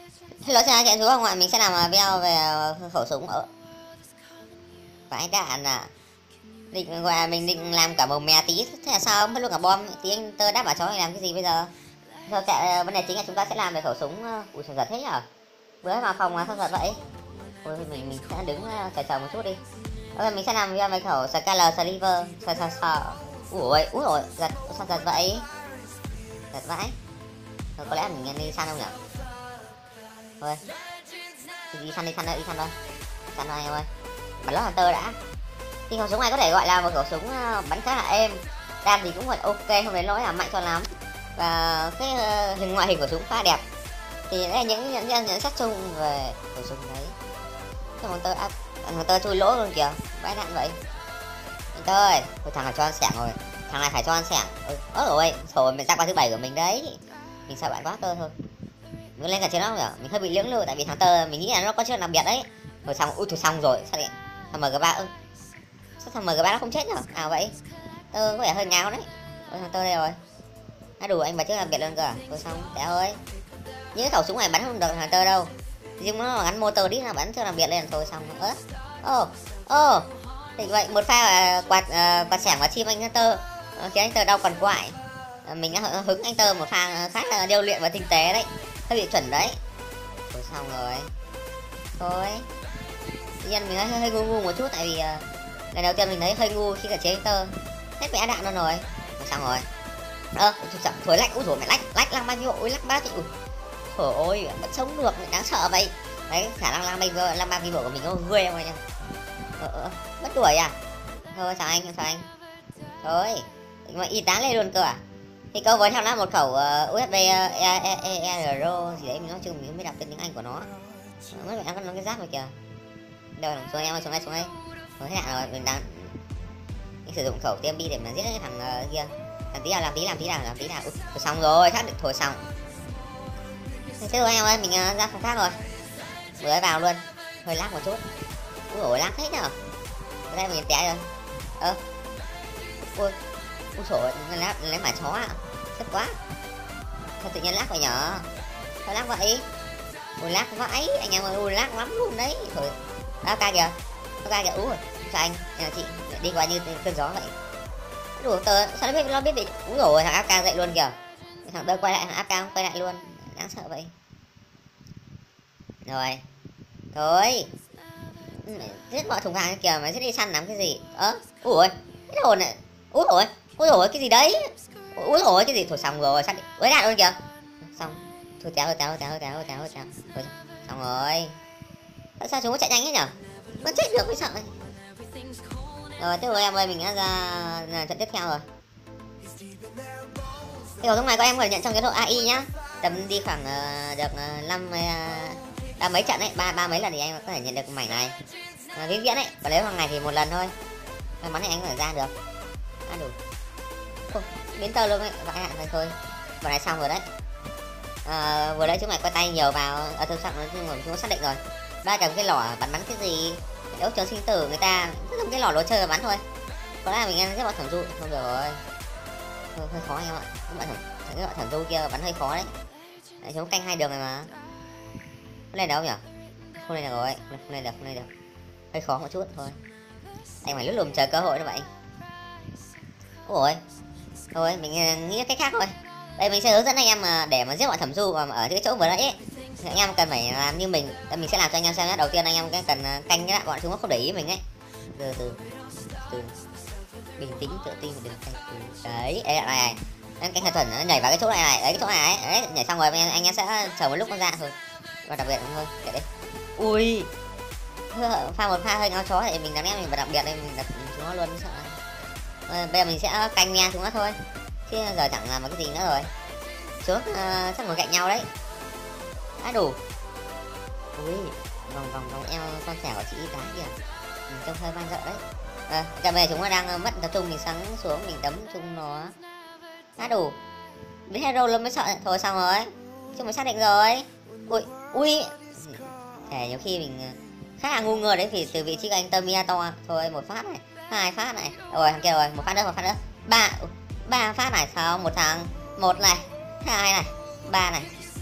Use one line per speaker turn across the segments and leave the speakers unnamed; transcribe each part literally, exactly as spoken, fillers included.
Hello, xin chào chú không ạ, mình sẽ làm video về khẩu súng ở vãi đạn à. Định gọi là mình định làm cả màu mè tí, thế là sao mất luôn cả bom tí. Anh tơ đáp bảo cháu làm cái gì bây giờ? Thôi kệ, vấn đề chính là chúng ta sẽ làm về khẩu súng. Ui sao giật thế nhở, bữa vào phòng mà sao giật vậy? Ôi mình mình sẽ đứng chờ chờ một chút đi. Ok, mình sẽ làm video về khẩu Scalar Sliver. Sao sao sao? Ui ui rồi giật, sao giật vậy? Giật vãi. Thôi có lẽ mình đi săn không nhở? Thôi đi săn đi săn thôi, đi săn thôi, săn thôi anh em ơi. Bắn lót Hunter đã. Thì khẩu súng này có thể gọi là một khẩu súng bắn khá là êm, đam thì cũng gọi ok, không đến nỗi là mạnh cho lắm, và cái hình ngoại hình của súng khá đẹp. Thì đây là những nhận nhận, nhận xét chung về khẩu súng đấy. Cái Hunter áp Hunter chui lỗ luôn kìa, vãi đạn vậy. Hunter ơi, thôi thằng này cho ăn sẻng rồi, thằng này phải cho ăn sẻng. Ừ, ớt rồi, rồi mình ra qua thứ bảy của mình đấy. Mình sợ bạn quá tơ thôi. Mình lên cả trên nó nhở, mình hơi bị lưỡng lự tại vì thằng tơ mình nghĩ là nó có chuyện đặc biệt đấy. Rồi xong, ui thôi xong rồi, sao lại thằng em giê ba ư? Sao thằng em giê ba nó không chết nhở? À vậy? Tơ có vẻ hơi ngáo đấy. Ôi thằng tơ đây rồi. Đã đủ anh bật trước đặc biệt luôn cơ à? Thôi xong, tẻ ơi. Những cái khẩu súng này bắn không được thằng tơ đâu. Nhưng nó gắn motor đi là bắn chưa đặc biệt lên thôi xong. Ơ. Ô. Ô. Thì vậy một pha quạt uh, quạt xẻng và chim anh tơ khiến anh tơ đau quằn quại. Mình đã hứng anh tơ một pha khá là điêu luyện và tinh tế đấy. Hơi bị chuẩn đấy. Thôi xong rồi. Thôi. Tự nhiên mình thấy hơi, hơi ngu ngu một chút tại vì uh, lần đầu tiên mình thấy hơi ngu khi cả chế anh tơ. Hết vẽ đạn luôn rồi. Thôi xong rồi. Ơ, ờ, thổi lạnh, úi dồi mày lách, lách lăng bao nhiêu, ôi lắc ba chị. Ui. Trời ơi, vẫn sống được, đáng sợ vậy. Đấy, khả năng lăng bay lăng ba vi bộ của mình nó ghê không anh em. Ờ, ờ, bất đuổi à. Thôi sao anh, sao anh. Thôi, mà y tá lên luôn cơ à. Thì câu với thằng nó một khẩu uh, u ét bê uh, e, e, e, e, rờ gì đấy, mình nói chung mình không biết đọc tên tiếng Anh của nó. Mất mẹ nó cái giáp rồi kìa. Đâu xuống đây em ơi, xuống đây xuống đây. Thôi thế nào rồi, mình đang mình sử dụng khẩu tê em bê để mà giết cái thằng uh, kia. Làm tí nào, làm tí làm tí nào, làm tí nào. Ui, thôi xong rồi, xác định thôi xong. Thế rồi anh em ơi, mình uh, ra phòng khác rồi. Vừa vào luôn, hơi lag một chút. Ui ôi lag thế nhở. Ở đây mình té rồi. Ơ. Ui. Ui trời, lát lấy mả chó à. Thích quá. Sao tự nhiên lag vậy nhở? Sao lag vậy? Ui lag vãi, anh em ơi, ui lag lắm luôn đấy. Thôi. Đó ca kìa. Đó ca kìa, ui. Sao anh, nhà chị đi qua như cơn gió vậy. Đủ tờ, sao nó biết nó biết bị. Úi rồi thằng áp ca dậy luôn kìa. Thằng tơ quay lại, thằng áp ca quay lại luôn. Đáng sợ vậy. Rồi. Thôi. Giết mọi thùng hàng kìa mà giết đi săn làm cái gì? Ơ, ui ôi. Cái hồn này. Úi rồi, úi rồi cái gì đấy? Úi rồi cái gì? Thôi xong rồi, xác định. Với đạn luôn kìa. Xong. Thôi téo thôi téo thôi téo thôi téo thôi téo thôi téo. Thôi xong rồi. Tại sao chúng nó chạy nhanh thế nhở? Vẫn chết được mới sợ. Rồi tiếp rồi em ơi, mình đã ra trận tiếp theo rồi. Cái khẩu súng này có em có thể nhận trong cái độ a i nhá. Tầm đi khoảng uh, được uh, năm ba mấy trận ấy, ba ba mấy lần thì anh có thể nhận được mảnh này. Uh, vĩnh viễn ấy, còn nếu thằng này thì một lần thôi. May mắn thì anh có thể ra được. À đủ. Ồ, biến tơ luôn ấy, vãi hạn rồi thôi. Vừa này xong rồi đấy. À, vừa đấy chúng mày quay tay nhiều vào, ở thực sự chúng chúng xác định rồi. Ba cầm cái lỏ bắn bắn cái gì? Đấu trường sinh tử người ta dùng cái lỏ đồ chơi và bắn thôi. Có lẽ là mình ăn rất là thẩm dụ, không được rồi. Hơi, hơi khó anh em ạ. Các bạn thẩm, các bạn thẩm dụ kia bắn hơi khó đấy. Đấy, chúng canh hai đường này mà. Có lên đâu nhỉ? Không lên được rồi, không lên được, không lên được. Hơi khó một chút thôi. Anh phải lúc lùm chờ cơ hội đó vậy. Ôi, thôi mình nghĩ cách khác thôi. Đây mình sẽ hướng dẫn anh em mà để mà giết bọn thẩm du mà ở cái chỗ vừa nãy ấy. Anh em cần phải làm như mình, mình sẽ làm cho anh em xem nhé. Đầu tiên anh em cần canh cái lại bọn chúng nó không để ý mình ấy. Từ từ từ bình tĩnh tự tin đừng canh từ đấy. Đấy này em canh thật chuẩn, nó nhảy vào cái chỗ này này, đấy cái chỗ này đấy, nhảy xong rồi anh em, anh em sẽ chờ một lúc nó ra thôi. Và đặc biệt thôi kệ đấy. Ui pha một pha hơi ngáo chó thì mình làm em mình và đặc biệt đây mình đặt chúng nó luôn sợ. À, bây giờ mình sẽ canh nghe chúng nó thôi chứ giờ chẳng làm một cái gì nữa rồi. Trước uh, chắc ngồi cạnh nhau đấy. Đã đủ. Ui vòng vòng vòng eo con trẻ của chị y tá kìa, mình trông hơi man rợ đấy. À, cả bây giờ chúng nó đang mất tập trung, mình sắn xuống mình đấm chung nó. Đã đủ. Đến hero luôn mới sợ. Thôi xong rồi, chúng mình xác định rồi. Ui ui thể nhiều khi mình khá là ngu ngơ đấy, vì từ vị trí của anh tơ mia to. Thôi một phát này, hai phát này, rồi thằng kia rồi, một phát nữa, một phát nữa, ba ba phát này. Sao một thằng, một này, hai này, ba này,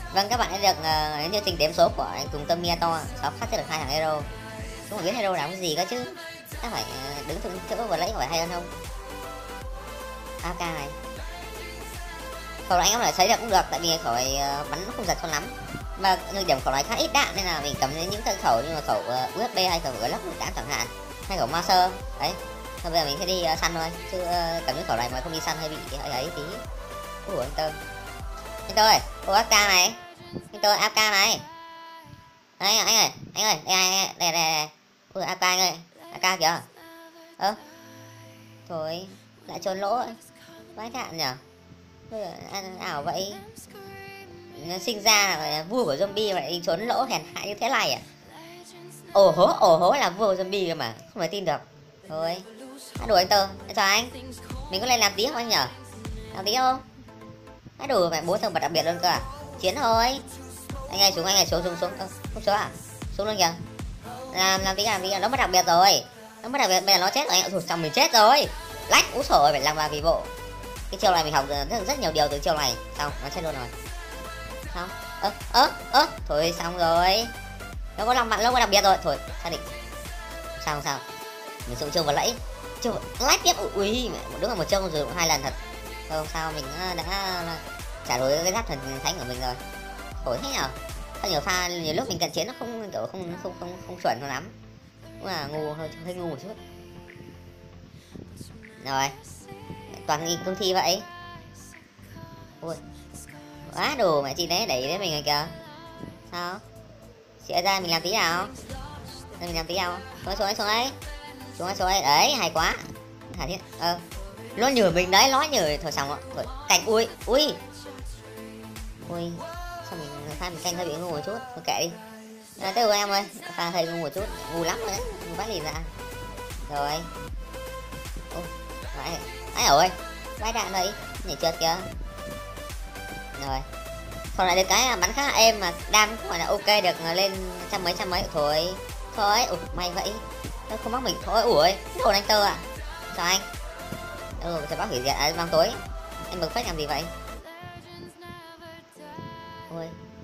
Vâng, các bạn đã được uh, chương trình đếm số của anh Tùng Tâm Mia to, sáu phát được hai thằng hero. Không biết hero làm cái gì cơ chứ. Chắc phải uh, đứng từ chỗ vừa lấy hỏi hay hơn không? a ca này. Khẩu này anh có thể thấy được cũng được, tại vì khẩu này uh, bắn nó không giật cho lắm. Và nhược điểm khẩu này khá ít đạn nên là mình cầm những cái khẩu như là khẩu uh, u ét bê hay khẩu Glock mười tám chẳng hạn, hay khẩu Master. Đấy. Thôi bây giờ mình sẽ đi uh, săn thôi, chứ uh, cầm những khẩu này mà không đi săn hơi bị ấy, ấy tí. Ủa anh Tơ. Anh Tơ ơi, ô a ca này. Anh Tơ a ca này. Đấy anh ơi, anh ơi, đây đây đây đây. Ui a ca anh ơi, a ca kìa. Ơ. Thôi, lại trốn lỗ. Vãi đạn nhỉ. Bây giờ ảo vậy. Nó sinh ra là vua của zombie mà lại trốn lỗ hèn hạ như thế này à? Ồ hố, ồ hố là vua của zombie cơ mà, không thể tin được. Thôi, hát đùa anh Tơ, anh chào anh. Mình có lên làm tí không anh nhở? Làm tí không? Hát đùa mẹ bố thằng bật đặc biệt luôn cơ à? Chiến thôi. Anh ơi xuống, anh ơi xuống xuống xuống. Ơ, không xuống à? Xuống luôn kìa. Làm làm tí làm tí, nó mất đặc biệt rồi. Nó mất đặc biệt, bây giờ nó chết rồi anh ạ. Thôi xong mình chết rồi. Lách úi sổ phải làm vào vì bộ. Cái chiêu này mình học rất, rất nhiều điều từ chiêu này. Xong, nó chết luôn rồi. Sao? Ơ, ơ, ơ, thôi xong rồi. Nó có lòng bạn lâu có đặc biệt rồi. Thôi, xác định. Sao không sao? Mình dùng chiêu vừa lẫy. Chiêu lách tiếp, ui, đúng là một chiêu rồi hai lần thật. Thôi không sao, mình đã trả đối cái giáp thần thánh của mình rồi. Khổ thế nhở? Sao nhiều pha nhiều lúc mình cận chiến nó không kiểu không không không không chuẩn cho lắm. Cũng là ngu hơi hơi ngu một chút. Rồi. Toàn nghìn công thi vậy. Ui. Quá đồ mẹ chị đấy đẩy đến mình rồi kìa. Sao? Chị ra mình làm tí nào? Đây mình làm tí nào? Xuống xuống xuống ấy. Xuống xuống ấy. Đấy, hay quá. Hả thiết. Ờ. Nó nhử mình đấy, nó nhử thôi xong rồi. Thôi, cạnh ui, ui. Ui. Sao mình pha mình canh hơi bị ngu một chút, thôi kệ đi. À, tới rồi em ơi, pha hơi ngu một chút, ngu lắm rồi đấy, ngu bát lìn ra. Rồi. Ô, vậy, ấy ơi, vãi đạn đây, nhảy trượt kìa. Rồi. Còn lại được cái bắn khá là êm mà đam cũng phải là ok được lên trăm mấy trăm mấy thôi. Thôi, ủa, may vậy. Nó không mắc mình thôi, ủi, đồ anh Tơ à? Sao anh? Ừ, sẽ bắt hủy diệt à, vàng tối. Em bực phách làm gì vậy? Ôi.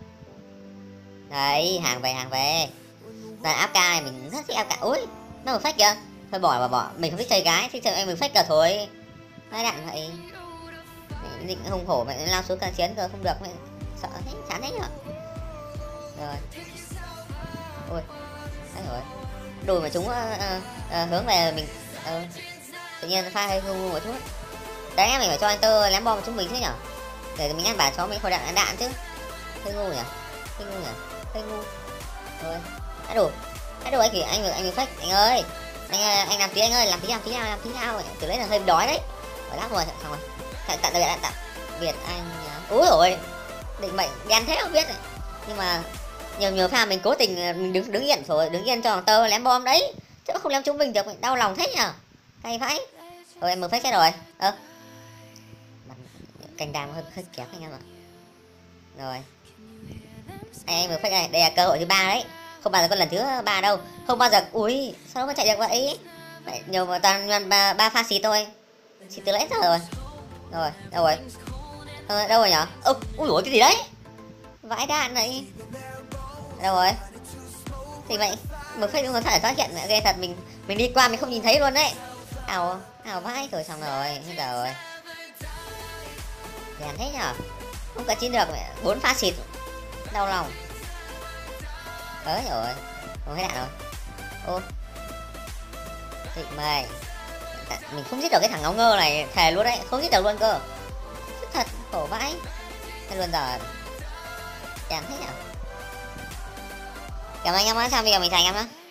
Đấy, hàng về hàng về. Là áp ca này mình rất thích áp ca. Ui, nó một phách kìa. Thôi bỏ bỏ bỏ, mình không thích chơi gái, thích chơi em mình phách kìa thôi. Hai đạn vậy. Định hùng hổ mày lao xuống càng chiến cơ không được mày. Sợ thế, chán thế nhở. Rồi. Ui. Đấy rồi. Đùi mà chúng uh, uh, hướng về mình uh, tự nhiên pha hơi ngu một chút. Đấy mình phải cho anh Tơ ném bom chúng mình chứ nhở. Để mình ăn bả cho mình khôi đạn đạn chứ. Hơi ngu nhỉ? Hơi ngu nhỉ? Hơi ngu. Thôi. Đã đủ. Đã đủ anh thì anh anh mình phách anh ơi. Anh anh làm tí anh ơi, làm tí làm tí nào làm tí nào. Từ đấy là hơi đói đấy. Ở lát rồi xong rồi. Tặng tặng biệt tặng biệt anh. Úi rồi. Định mệnh đen thế không biết này. Nhưng mà nhiều nhiều pha mình cố tình mình đứng đứng yên rồi, đứng yên cho thằng Tơ ném bom đấy. Chứ không ném chúng mình được, mình đau lòng thế nhở. Cay vãi. Rồi em mới phách cái rồi. Ơ. À. Cành đàm hơi hơi kéo anh em ạ. Rồi. Anh em vừa phách này, đây là cơ hội thứ ba đấy. Không bao giờ có lần thứ ba đâu. Không bao giờ. Ui, sao nó có chạy được vậy? Vậy nhiều mà toàn toàn ba, ba pha xịt thôi. Xịt từ lấy rồi. Rồi, đâu rồi? Ờ, đâu rồi nhở? Ơ, ui ủa cái gì đấy? Vãi đạn này. Đâu rồi? Thì vậy, một phách luôn phải phát hiện ghê thật, mình mình đi qua mình không nhìn thấy luôn đấy. Ảo, ảo vãi rồi xong rồi, hết rồi. Đèn thế nhở? Không có chín được, bốn pha xịt. Đau lòng. Tới rồi. Ôi hết đạn rồi. Ô. Thịt mày. Mình không giết được cái thằng ngáo ngơ này, thề luôn đấy, không giết được luôn cơ. Rất thật, khổ vãi. Thế luôn giờ. Đèn thế nhở? Cảm ơn anh em đã xem video mình thành em nhé.